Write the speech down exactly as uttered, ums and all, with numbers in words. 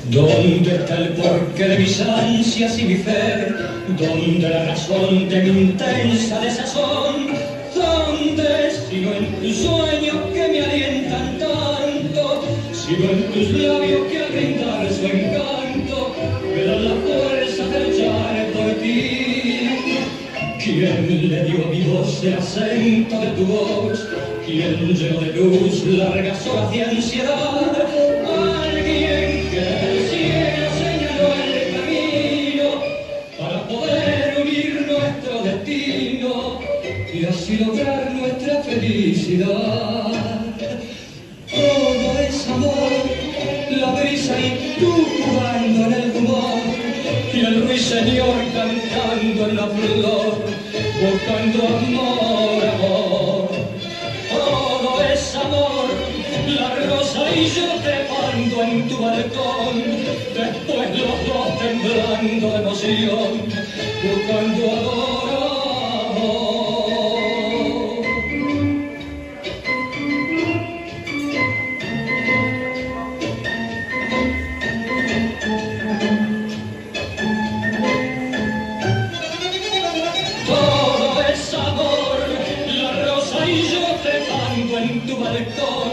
¿Dónde está el porqué de mis ansias y mi fe? ¿Dónde la razón de mi intensa desazón? ¿Dónde sigo en tus sueños que me alientan tanto? Sigo en tus labios que al brindar su encanto me dan la fuerza de luchar por ti. ¿Quién le dio a mi voz el acento de tu voz? ¿Quién llenó de luz largas horas de ansiedad? Alguien que del cielo señaló el camino para poder unir nuestro destino y así lograr nuestra felicidad. Todo es amor, la brisa y tú jugando en el rumor y el ruiseñor cantando en la flor, buscando amor, amor. Todo es amor, la rosa y yo trepando en tu balcón, después los dos temblando de emoción, buscando amor, amor. Todo es amor, la rosa y yo trepando en tu balcón,